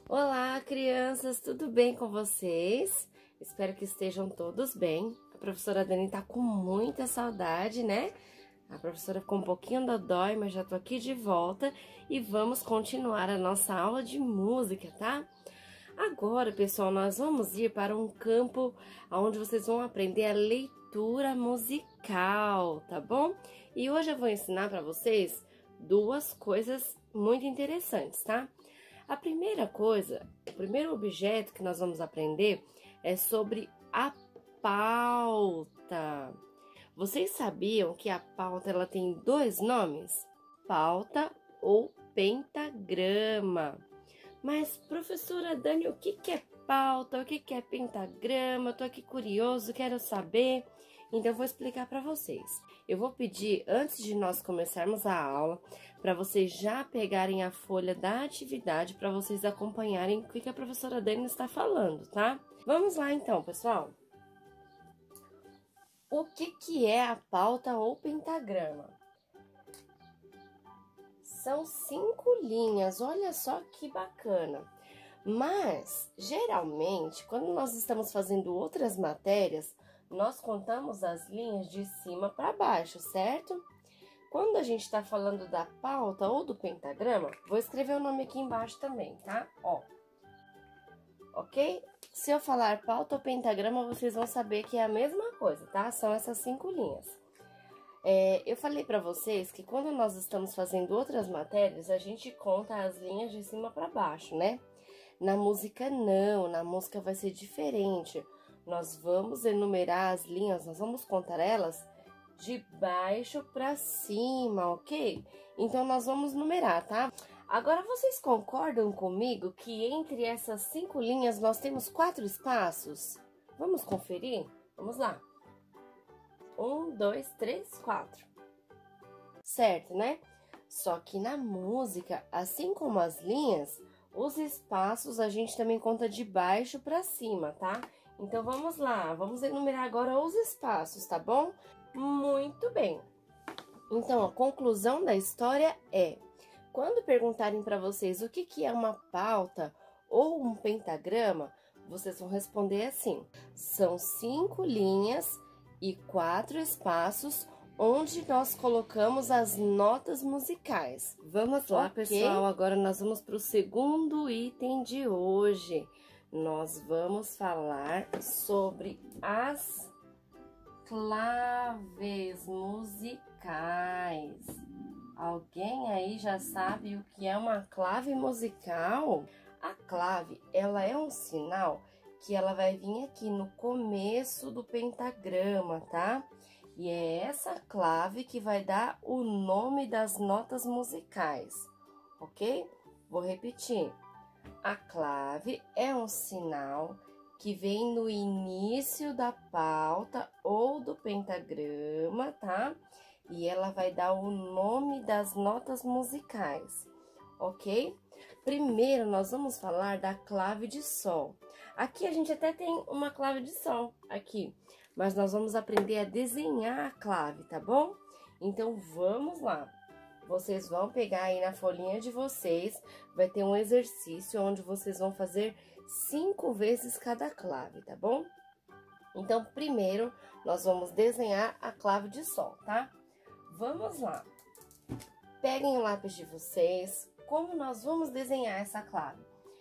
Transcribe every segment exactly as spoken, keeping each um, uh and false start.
Olá, crianças, tudo bem com vocês? Espero que estejam todos bem. A professora Dani tá com muita saudade, né? A professora ficou um pouquinho dodói, mas já tô aqui de volta e vamos continuar a nossa aula de música, tá? Agora, pessoal, nós vamos ir para um campo onde vocês vão aprender a leitura musical, tá bom? E hoje eu vou ensinar para vocês duas coisas muito interessantes, tá? A primeira coisa, o primeiro objeto que nós vamos aprender é sobre a pauta. Vocês sabiam que a pauta ela tem dois nomes? Pauta ou pentagrama. Mas, professora Dani, o que que é pauta? O que que é pentagrama? Eu tô aqui curioso, quero saber. Então, eu vou explicar para vocês. Eu vou pedir, antes de nós começarmos a aula, para vocês já pegarem a folha da atividade, para vocês acompanharem o que que a professora Dani está falando, tá? Vamos lá, então, pessoal. O que que é a pauta ou pentagrama? São cinco linhas, olha só que bacana. Mas, geralmente, quando nós estamos fazendo outras matérias, nós contamos as linhas de cima para baixo, certo? Quando a gente está falando da pauta ou do pentagrama, vou escrever o nome aqui embaixo também, tá? Ó, ok? Se eu falar pauta ou pentagrama, vocês vão saber que é a mesma coisa, tá? São essas cinco linhas. É, eu falei para vocês que quando nós estamos fazendo outras matérias, a gente conta as linhas de cima para baixo, né? Na música não, na música vai ser diferente. Nós vamos enumerar as linhas, nós vamos contar elas de baixo para cima, ok? Então, nós vamos numerar, tá? Agora, vocês concordam comigo que entre essas cinco linhas nós temos quatro espaços? Vamos conferir? Vamos lá. Um, dois, três, quatro. Certo, né? Só que na música, assim como as linhas, os espaços a gente também conta de baixo para cima, tá? Então, vamos lá, vamos enumerar agora os espaços, tá bom? Muito bem. Então, a conclusão da história é, quando perguntarem para vocês o que que é uma pauta ou um pentagrama, vocês vão responder assim, são cinco linhas e quatro espaços onde nós colocamos as notas musicais. Vamos lá, okay, pessoal, agora nós vamos para o segundo item de hoje. Nós vamos falar sobre as claves musicais. Alguém aí já sabe o que é uma clave musical? A clave, ela é um sinal que ela vai vir aqui no começo do pentagrama, tá? E é essa clave que vai dar o nome das notas musicais, ok? Vou repetir. A clave é um sinal que vem no início da pauta ou do pentagrama, tá? E ela vai dar o nome das notas musicais, ok? Primeiro, nós vamos falar da clave de sol. Aqui a gente até tem uma clave de sol, aqui. Mas nós vamos aprender a desenhar a clave, tá bom? Então, vamos lá. Vocês vão pegar aí na folhinha de vocês, vai ter um exercício onde vocês vão fazer cinco vezes cada clave, tá bom? Então, primeiro, nós vamos desenhar a clave de sol, tá? Vamos lá. Peguem o lápis de vocês. Como nós vamos desenhar essa clave?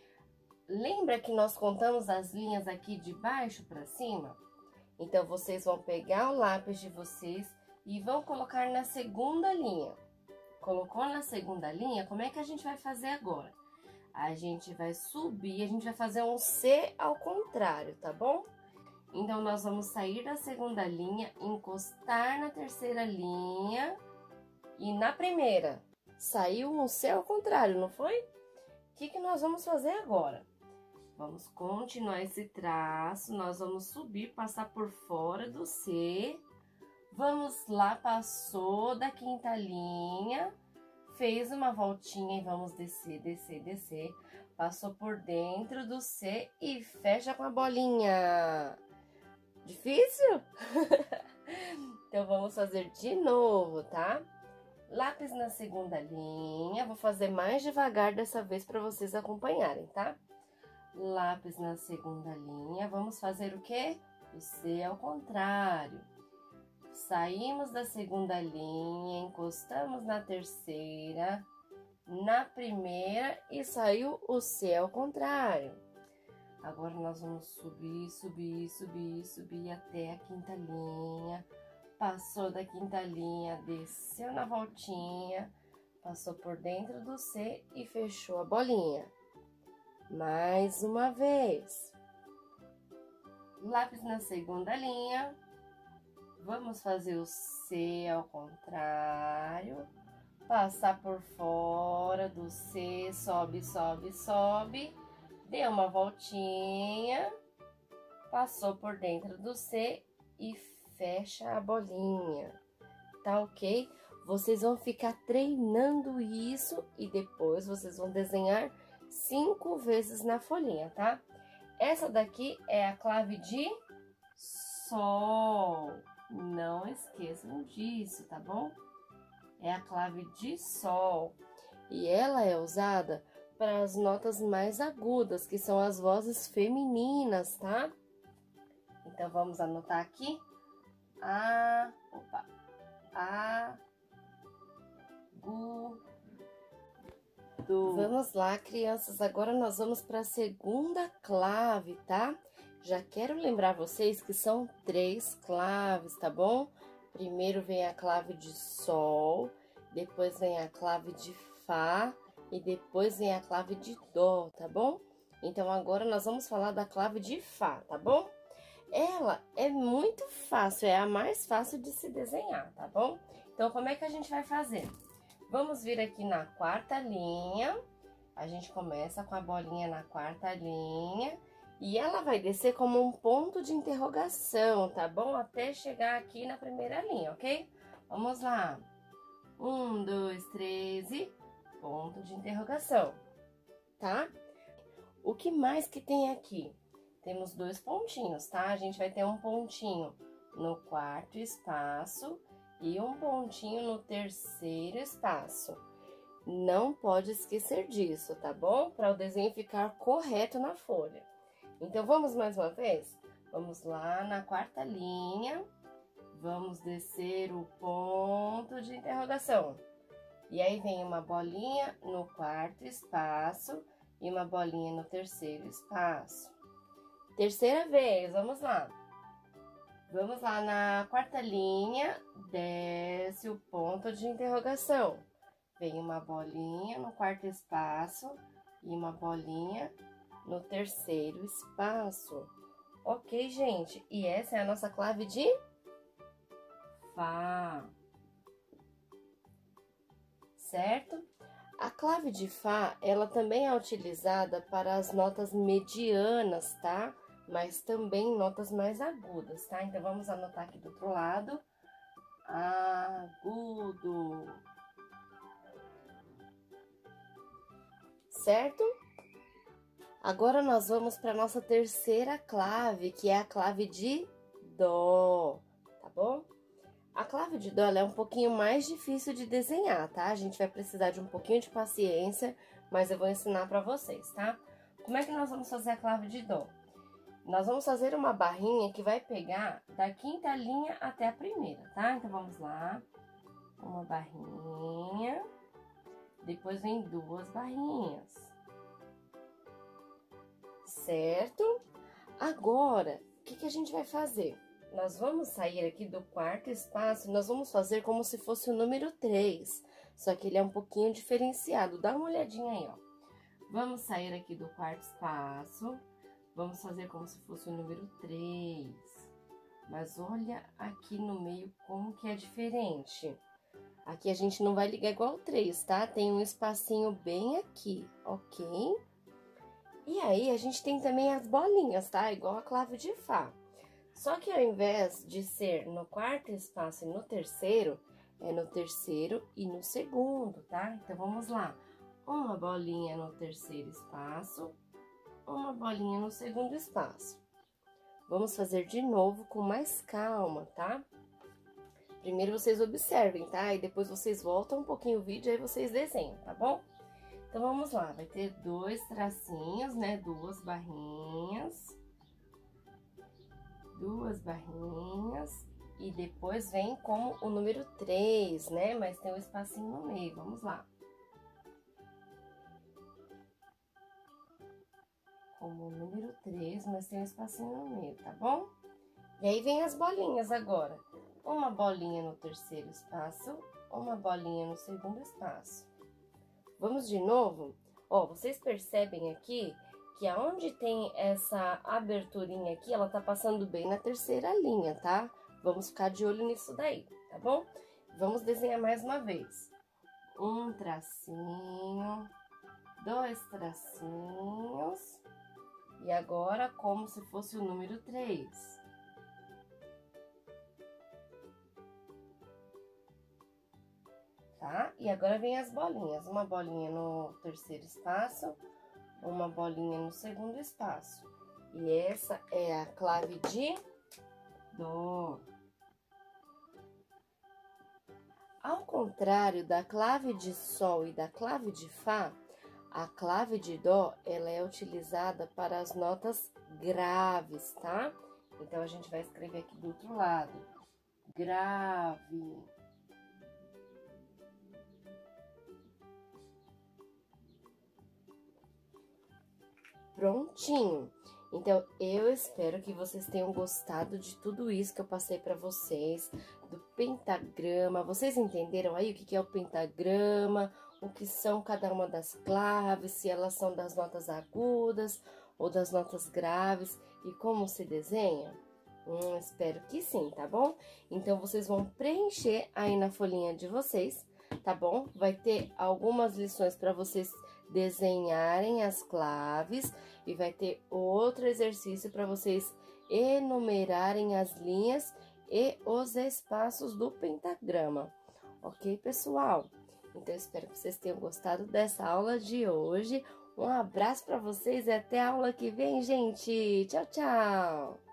Lembra que nós contamos as linhas aqui de baixo para cima? Então, vocês vão pegar o lápis de vocês e vão colocar na segunda linha. Colocou na segunda linha, como é que a gente vai fazer agora? A gente vai subir, a gente vai fazer um C ao contrário, tá bom? Então, nós vamos sair da segunda linha, encostar na terceira linha e na primeira. Saiu um C ao contrário, não foi? O que que nós vamos fazer agora? Vamos continuar esse traço, nós vamos subir, passar por fora do C. Vamos lá, passou da quinta linha, fez uma voltinha e vamos descer, descer, descer. Passou por dentro do C e fecha com a bolinha. Difícil? Então, vamos fazer de novo, tá? Lápis na segunda linha, vou fazer mais devagar dessa vez para vocês acompanharem, tá? Lápis na segunda linha. Vamos fazer o quê? O C ao contrário. Saímos da segunda linha, encostamos na terceira, na primeira e saiu o C ao contrário. Agora nós vamos subir, subir, subir, subir até a quinta linha. Passou da quinta linha, desceu na voltinha, passou por dentro do C e fechou a bolinha. Mais uma vez. Lápis na segunda linha. Vamos fazer o C ao contrário. Passar por fora do C, sobe, sobe, sobe. Deu uma voltinha. Passou por dentro do C e fecha a bolinha. Tá ok? Vocês vão ficar treinando isso e depois vocês vão desenhar cinco vezes na folhinha, tá? Essa daqui é a clave de Sol. Não esqueçam disso, tá bom? É a clave de Sol. E ela é usada para as notas mais agudas, que são as vozes femininas, tá? Então, vamos anotar aqui. A, opa, A, Gu, Do. Vamos lá, crianças. Agora nós vamos para a segunda clave, tá? Já quero lembrar vocês que são três claves, tá bom? Primeiro vem a clave de Sol, depois vem a clave de Fá e depois vem a clave de Dó, tá bom? Então, agora nós vamos falar da clave de Fá, tá bom? Ela é muito fácil, é a mais fácil de se desenhar, tá bom? Então, como é que a gente vai fazer? Vamos vir aqui na quarta linha, a gente começa com a bolinha na quarta linha e ela vai descer como um ponto de interrogação, tá bom? Até chegar aqui na primeira linha, ok? Vamos lá. Um, dois, três e ponto de interrogação, tá? O que mais que tem aqui? Temos dois pontinhos, tá? A gente vai ter um pontinho no quarto espaço e um pontinho no terceiro espaço. Não pode esquecer disso, tá bom? Para o desenho ficar correto na folha. Então, vamos mais uma vez? Vamos lá na quarta linha. Vamos descer o ponto de interrogação. E aí, vem uma bolinha no quarto espaço e uma bolinha no terceiro espaço. Terceira vez, vamos lá. Vamos lá na quarta linha, desce o ponto de interrogação. Vem uma bolinha no quarto espaço e uma bolinha no terceiro espaço. Ok, gente? E essa é a nossa clave de Fá. Certo? A clave de Fá, ela também é utilizada para as notas medianas, tá? Mas também notas mais agudas, tá? Então, vamos anotar aqui do outro lado. Agudo. Certo? Agora, nós vamos para a nossa terceira clave, que é a clave de Dó, tá bom? A clave de Dó ela é um pouquinho mais difícil de desenhar, tá? A gente vai precisar de um pouquinho de paciência, mas eu vou ensinar para vocês, tá? Como é que nós vamos fazer a clave de Dó? Nós vamos fazer uma barrinha que vai pegar da quinta linha até a primeira, tá? Então, vamos lá. Uma barrinha. Depois vem duas barrinhas. Certo? Agora, o que, que a gente vai fazer? Nós vamos sair aqui do quarto espaço, nós vamos fazer como se fosse o número três. Só que ele é um pouquinho diferenciado. Dá uma olhadinha aí, ó. Vamos sair aqui do quarto espaço. Vamos fazer como se fosse o número três. Mas olha aqui no meio como que é diferente. Aqui a gente não vai ligar igual o três, tá? Tem um espacinho bem aqui, ok? E aí, a gente tem também as bolinhas, tá? Igual a clave de Fá. Só que ao invés de ser no quarto espaço e no terceiro, é no terceiro e no segundo, tá? Então, vamos lá. Uma bolinha no terceiro espaço, uma bolinha no segundo espaço. Vamos fazer de novo com mais calma, tá? Primeiro vocês observem, tá? E depois vocês voltam um pouquinho o vídeo e aí vocês desenham, tá bom? Então, vamos lá, vai ter dois tracinhos, né? Duas barrinhas. Duas barrinhas. E depois vem como o número três, né? Mas tem um espacinho no meio, vamos lá. Como o número três, mas tem um espacinho no meio, tá bom? E aí vem as bolinhas agora. Uma bolinha no terceiro espaço, uma bolinha no segundo espaço. Vamos de novo? Ó, vocês percebem aqui que aonde tem essa aberturinha aqui, ela tá passando bem na terceira linha, tá? Vamos ficar de olho nisso daí, tá bom? Vamos desenhar mais uma vez. Um tracinho, dois tracinhos, e agora como se fosse o número três. Tá? E agora vem as bolinhas. Uma bolinha no terceiro espaço, uma bolinha no segundo espaço. E essa é a clave de Dó. Ao contrário da clave de Sol e da clave de Fá, a clave de Dó, ela é utilizada para as notas graves, tá? Então, a gente vai escrever aqui do outro lado. Grave. Prontinho. Então, eu espero que vocês tenham gostado de tudo isso que eu passei para vocês, do pentagrama. Vocês entenderam aí o que é o pentagrama, o que são cada uma das claves, se elas são das notas agudas ou das notas graves e como se desenha? Hum, espero que sim, tá bom? Então, vocês vão preencher aí na folhinha de vocês, tá bom? Vai ter algumas lições para vocês desenharem as claves e vai ter outro exercício para vocês enumerarem as linhas e os espaços do pentagrama, ok, pessoal? Então, eu espero que vocês tenham gostado dessa aula de hoje. Um abraço para vocês e até a aula que vem, gente! Tchau, tchau!